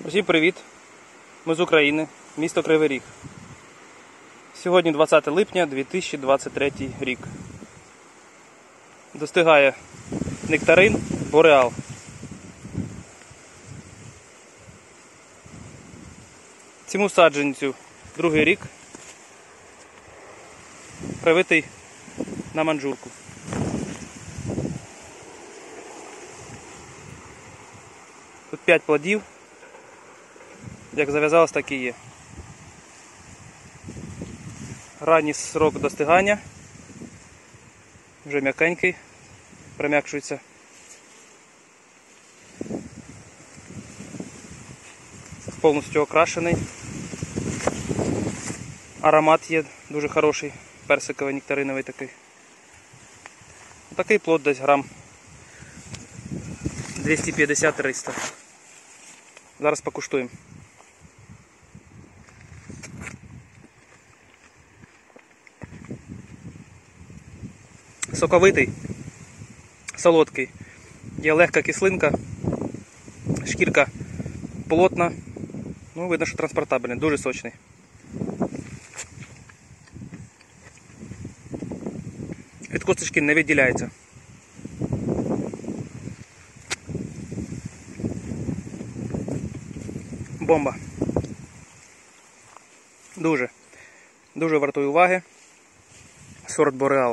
Усім привіт! Ми з України, місто Кривий Ріг. Сьогодні 20 липня 2023 рік. Достигає нектарин Бореал. Цьому саджанцю другий рік, привитий на манджурку. Тут 5 плодів. Як зав'язалось, так і є. Ранній срок достигання. Вже м'якенький, прим'якшується. Повністю окрашений. Аромат є дуже хороший, персиковий, нектариновий такий. Такий плод десь грам 250-300. Зараз покуштуємо. Соковитий, солодкий, є легка кислинка, шкірка плотна, ну видно, що транспортабельний, дуже сочний. Від косточки не відділяється. Бомба. Дуже вартує уваги. Сорт Бореал.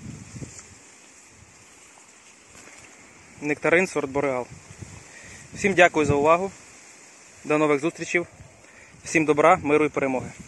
Нектарин, сорт Бореал. Всім дякую за увагу. До нових зустрічей. Всім добра, миру і перемоги.